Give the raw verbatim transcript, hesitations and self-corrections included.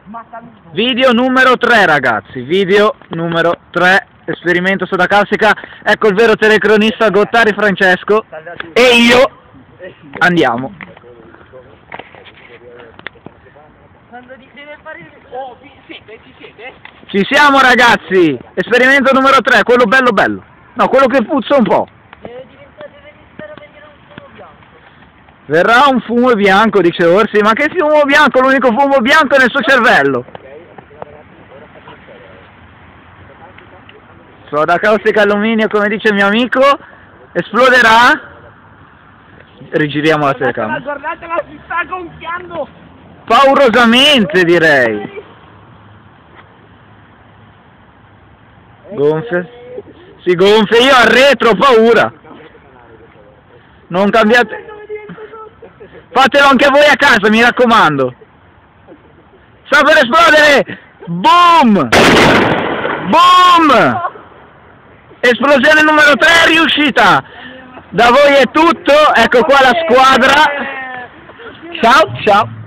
Video numero tre, ragazzi, video numero tre, esperimento soda caustica. Ecco il vero telecronista Gottari Francesco e io andiamo. Oh, ci siete? Ci siete? Ci siamo, ragazzi, esperimento numero tre, quello bello bello, no, quello che puzza un po'. Verrà un fumo bianco, dice Orsi, ma che fumo bianco? L'unico fumo bianco è nel suo cervello. Soda caustica alluminio, come dice il mio amico, esploderà. Rigiriamo la telecamera. Guardatela, si sta gonfiando! Paurosamente, direi. Gonfia. Si gonfia, io al retro ho paura. Non cambiate. Fatelo anche voi a casa, mi raccomando. Sta per esplodere! Boom! Boom! Esplosione numero tre è riuscita! Da voi è tutto, ecco qua la squadra. Ciao, ciao!